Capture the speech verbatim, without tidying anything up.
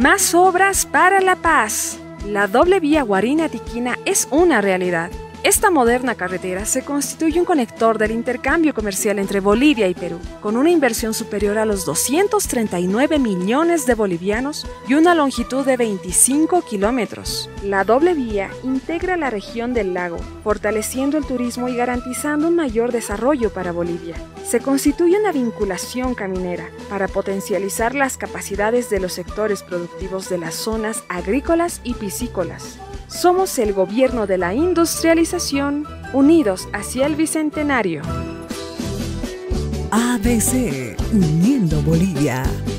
Más obras para la paz. La doble vía Guarina-Tiquina es una realidad. Esta moderna carretera se constituye un conector del intercambio comercial entre Bolivia y Perú, con una inversión superior a los doscientos treinta y nueve millones de bolivianos y una longitud de veinticinco kilómetros. La doble vía integra la región del lago, fortaleciendo el turismo y garantizando un mayor desarrollo para Bolivia. Se constituye una vinculación caminera para potencializar las capacidades de los sectores productivos de las zonas agrícolas y piscícolas. Somos el gobierno de la industrialización, unidos hacia el bicentenario. A B C, uniendo Bolivia.